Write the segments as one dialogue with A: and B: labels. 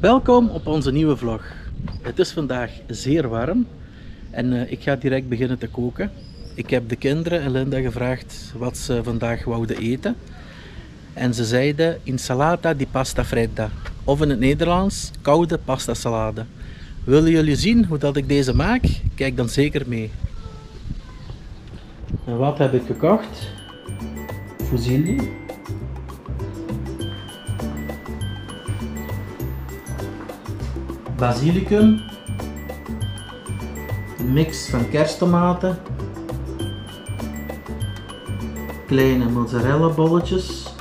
A: Welkom op onze nieuwe vlog. Het is vandaag zeer warm en ik ga direct beginnen te koken. Ik heb de kinderen en Linda gevraagd wat ze vandaag wouden eten. En ze zeiden insalata di pasta fredda, of in het Nederlands koude pasta salade. Willen jullie zien hoe dat ik deze maak? Kijk dan zeker mee. En wat heb ik gekocht? Fusilli. Basilicum, een mix van kersttomaten, kleine mozzarella bolletjes,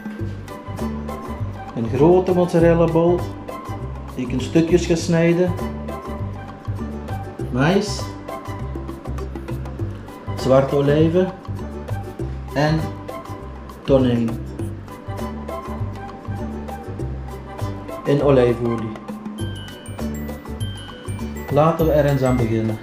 A: een grote mozzarella bol die ik in stukjes ga snijden, mais, zwarte olijven en tonijn in olijfolie. Laten we er eens aan beginnen.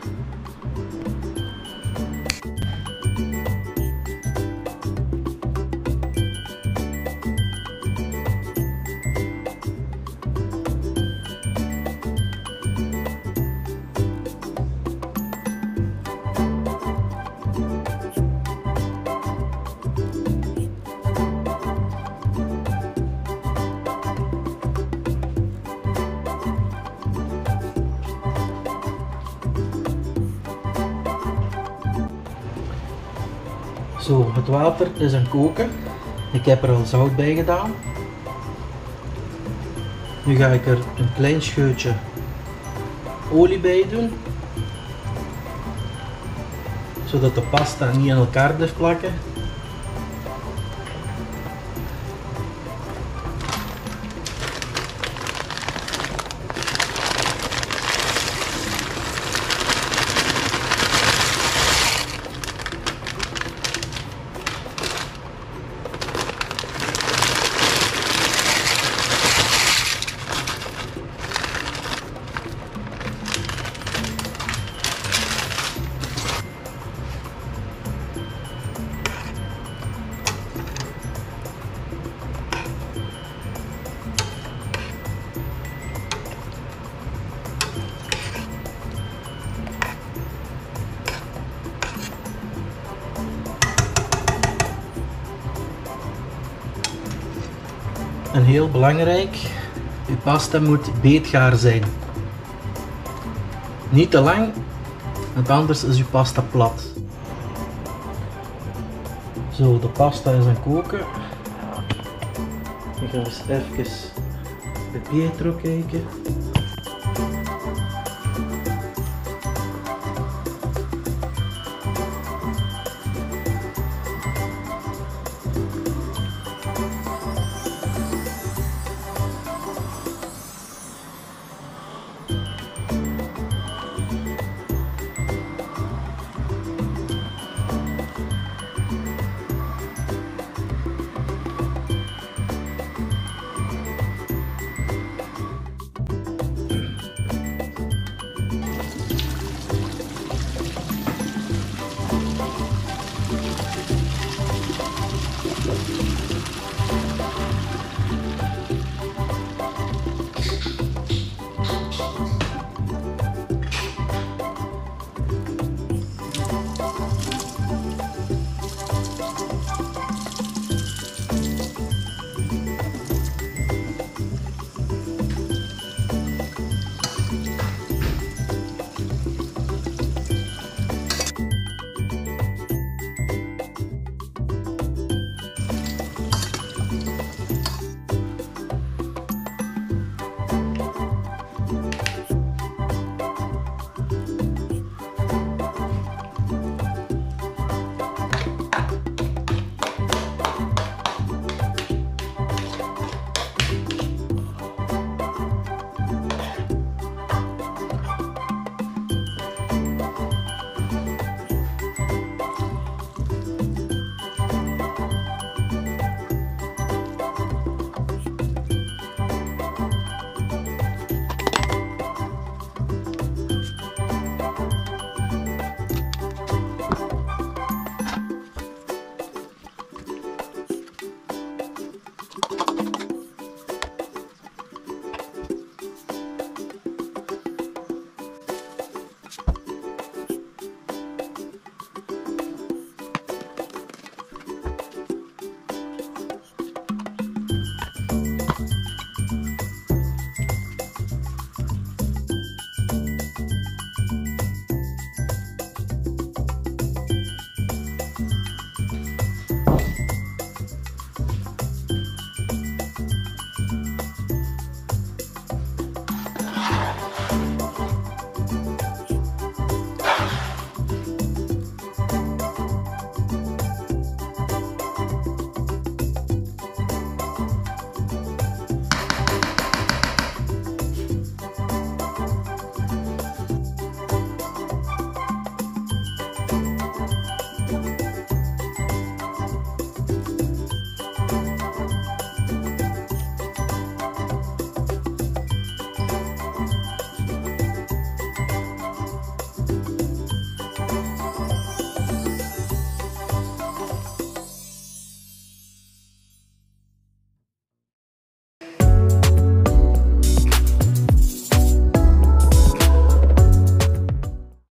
A: Zo, het water is aan het koken. Ik heb er al zout bij gedaan. Nu ga ik er een klein scheutje olie bij doen, zodat de pasta niet aan elkaar blijft plakken. En heel belangrijk, uw pasta moet beetgaar zijn. Niet te lang, want anders is uw pasta plat. Zo, de pasta is aan het koken. Ik ga eens even bij Pietro kijken.